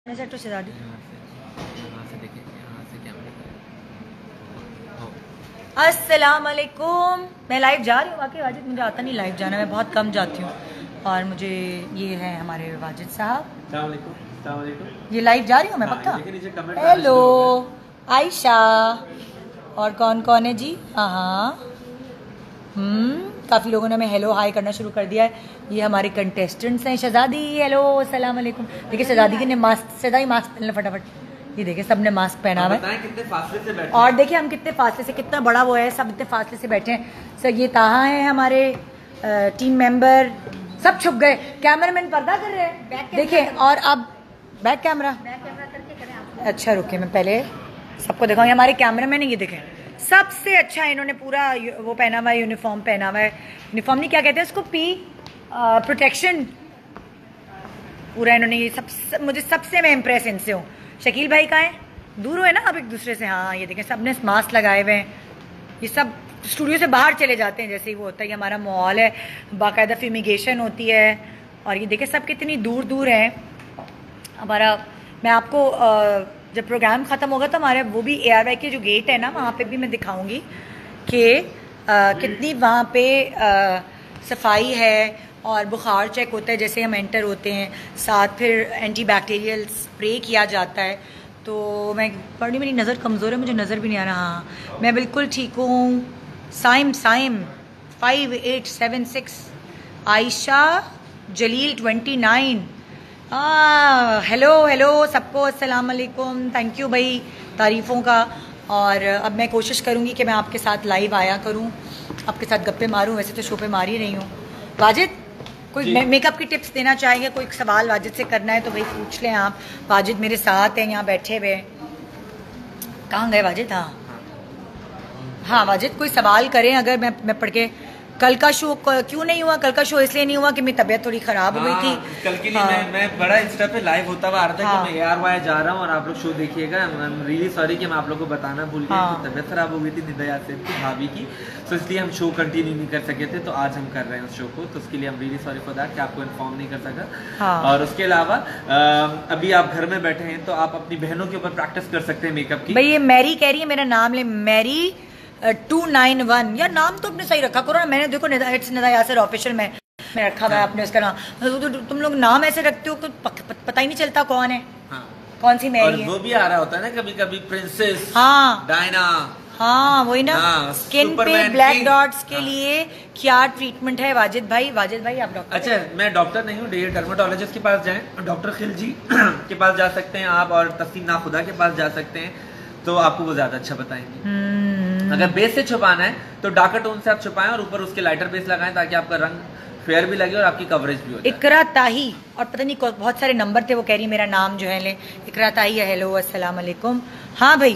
तो शहजादी अस्सलाम वालेकुम। मैं लाइव जा रही हूँ। वाकई वाजिद मुझे आता नहीं लाइव जाना, मैं बहुत कम जाती हूँ। और मुझे ये है हमारे वाजिद साहब, ये लाइव जा रही हूँ मैं पक्का। हेलो आयशा, और कौन कौन है जी? हाँ काफ़ी लोगों ने हमें हेलो हाय करना शुरू कर दिया है। ये हमारे कंटेस्टेंट्स हैं। शहजादी हेलो अस्सलाम वालेकुम। देखिए शहजादी के ने मास्क, शहजादी मास्क पहन लो फटाफट। ये देखिए सबने मास्क पहना हुआ है। कितने फासले से बैठे और देखिए हम कितने फासले से, कितना बड़ा वो है, सब इतने फासले से बैठे हैं। सर ये ताहा है हमारे टीम मेंबर, सब छुप गए। कैमरामैन पर्दा कर रहे हैं देखिए। और अब बैक कैमरा करके करें। अच्छा रुके, मैं पहले सबको दिखाऊंगी। हमारे कैमरामैन है, ये देखें सबसे अच्छा इन्होंने पूरा वो पहना हुआ है, यूनिफॉर्म पहना हुआ है। यूनिफॉर्म नहीं, क्या कहते हैं उसको, पी प्रोटेक्शन पूरा इन्होंने। ये सब मुझे सबसे मैं इम्प्रेस इनसे हूँ। शकील भाई का है, दूर हुए ना अब एक दूसरे से। हाँ ये देखें सबने मास्क लगाए हुए हैं। ये सब स्टूडियो से बाहर चले जाते हैं जैसे ही वो होता है। ये हमारा मॉल है, बाकायदा फ्यूमिगेशन होती है। और ये देखें सब कितनी दूर दूर हैं हमारा। मैं आपको जब प्रोग्राम ख़त्म होगा तो हमारे वो भी ARY के जो गेट है ना, वहाँ पे भी मैं दिखाऊंगी कि कितनी वहाँ पे सफाई है। और बुखार चेक होता है जैसे हम एंटर होते हैं, साथ फिर एंटीबैक्टीरियल स्प्रे किया जाता है। तो मैं पढ़ी, मेरी नज़र कमज़ोर है, मुझे नज़र भी नहीं आ रहा। हाँ मैं बिल्कुल ठीक हूँ। साइम 5876, आयशा जलील 29। हेलो हेलो सबको अस्सलाम वालेकुम। थैंक यू भाई तारीफ़ों का। और अब मैं कोशिश करूँगी कि मैं आपके साथ लाइव आया करूँ, आपके साथ गप्पे मारूँ। वैसे तो शो पे मार ही रही हूँ। वाजिद कोई मेकअप की टिप्स देना चाहेंगे? कोई सवाल वाजिद से करना है तो भाई पूछ लें आप। वाजिद मेरे साथ हैं यहाँ बैठे हुए। कहाँ गए वाजिद? हाँ वाजिद कोई सवाल करें अगर मैं पढ़ के। कल का शो क्यों नहीं हुआ? कल का शो इसलिए नहीं हुआ कि मेरी तबीयत थोड़ी खराब हो गई थी। कल के लिए मैं बड़ा इंस्टा पे लाइव होता हुआ आ रहा था कि मैं ARY जा रहा हूँ और आप लोग शो देखिएगा। आई एम रियली सॉरी कि मैं आप लोग को बताना भूल गया कि तबीयत खराब हो गई थी निदा यासिन की, भाभी की। तो इसलिए हम शो कंटिन्यू नहीं कर सके थे। तो आज हम कर रहे हैं उस शो को, तो उसके लिए हम रियली सॉरी फॉर दैट कि आपको इन्फॉर्म नहीं कर सका। और उसके अलावा अभी आप घर में बैठे हैं तो आप अपनी बहनों के ऊपर प्रैक्टिस कर सकते हैं मेकअप की। भाई ये मैरी कह रही है मेरा नाम ले, मैरी 291। यार नाम तो अपने सही रखा करो ना। मैंने देखो इट्स निदा यासिर ऑफिशियल में रखा हुआ है आपने उसका नाम। तो तुम लोग नाम ऐसे रखते हो तो पता ही नहीं चलता कौन है। कौन सी मैरी है। वो भी आ रहा होता है ना कभी कभी, प्रिंसेस, डायना। हाँ वही ना। स्किन पे ब्लैक डॉट्स के लिए क्या ट्रीटमेंट है वाजिद भाई? वाजिद भाई आप डॉक्टर? अच्छा मैं डॉक्टर नहीं हूँ, डर्मेटोलॉजिस्ट के पास जाएं, डॉक्टर खिलजी के पास जा सकते हैं आप, और तस्लीम नाखुदा के पास जा सकते हैं, तो आपको वो ज्यादा अच्छा बताएंगे। अगर बेस से छुपाना है तो डार्कर टोन से आप छुपाएं और ऊपर उसके लाइटर बेस लगाएं ताकि आपका रंग फेयर भी लगे और आपकी कवरेज भी हो जाए। इकरा ताही, और पता नहीं बहुत सारे नंबर थे, वो कह रही मेरा नाम जो है ले इकरा ताही है। हेलो अस्सलाम वालेकुम। हाँ भाई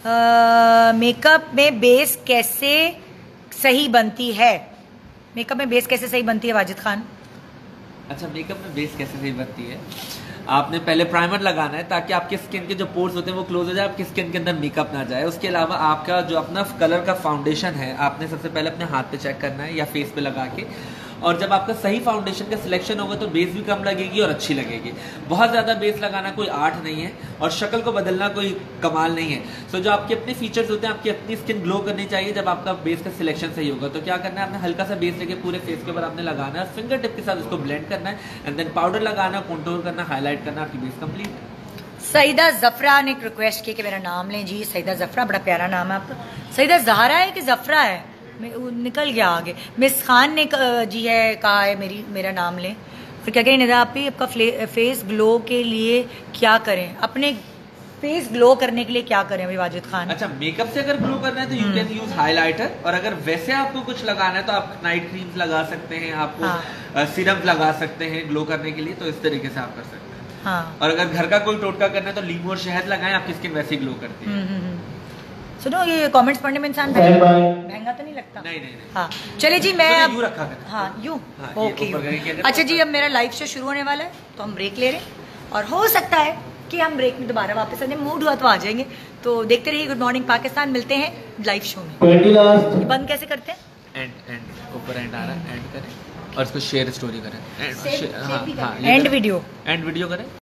मेकअप में बेस कैसे सही बनती है? मेकअप में बेस कैसे सही बनती है वाजिद खान? अच्छा मेकअप में बेस कैसे सही बनती है, आपने पहले प्राइमर लगाना है ताकि आपके स्किन के जो पोर्स होते हैं वो क्लोज हो जाए, आपकी स्किन के अंदर मेकअप ना जाए। उसके अलावा आपका जो अपना कलर का फाउंडेशन है आपने सबसे पहले अपने हाथ पे चेक करना है या फेस पे लगा के। और जब आपका सही फाउंडेशन का सिलेक्शन होगा तो बेस भी कम लगेगी और अच्छी लगेगी। बहुत ज़्यादा बेस लगाना कोई आर्ट नहीं है और शक्ल को बदलना कोई कमाल नहीं है। सो जो आपके अपने फीचर्स होते हैं, आपकी अपनी स्किन ग्लो करनी चाहिए जब आपका बेस का सिलेक्शन सही होगा। तो क्या करना है, आपने हल्का सा बेस लेके पूरे फेस के ऊपर आपने लगाना है, फिंगर टिप के साथ उसको ब्लेंड करना है, एंड देन पाउडर लगाना, कंटूर करना, हाईलाइट करना, आपकी बेस कंप्लीट। सईदा जफरा ने एक रिक्वेस्ट की कि मेरा नाम लें जी। सईदा जफरा बड़ा प्यारा नाम है आपका। सईदा जहरा है कि जफरा है? निकल गया आगे। मिस खान ने जी है कहा है मेरा नाम लें। फिर क्या करें निदा आप ही, आपका फेस ग्लो के लिए क्या करें? अपने फेस ग्लो करने के लिए क्या करें अभी वाजिद खान? अच्छा मेकअप से अगर ग्लो करना है तो यू कैन यूज हाइलाइटर, और अगर वैसे आपको कुछ लगाना है तो आप नाइट क्रीम्स लगा सकते हैं, आपको सीरम्स लगा सकते हैं ग्लो करने के लिए। तो इस तरीके से आप कर सकते हैं। और अगर घर का कोई टोटका करना है तो लीमू और शहद लगाएं, आपकी स्किन वैसे ही ग्लो करती है। सुनो ये कमेंट्स पढ़ने में इंसान महंगा तो नहीं लगता? नहीं। हाँ चले जी मैं यूं रखा कर। हाँ यूं ओके। अच्छा जी अब मेरा लाइव शो शुरू होने वाला है तो हम ब्रेक ले रहे हैं, और हो सकता है कि हम ब्रेक में दोबारा वापस आने, मूड हुआ तो आ जाएंगे। तो देखते रहिए गुड मॉर्निंग पाकिस्तान। मिलते हैं लाइव शो में। बंद कैसे करते हैं? एंड ऊपर एंड आ रहा है, एंड करें और इसको शेयर स्टोरी करें, एंड वीडियो करें।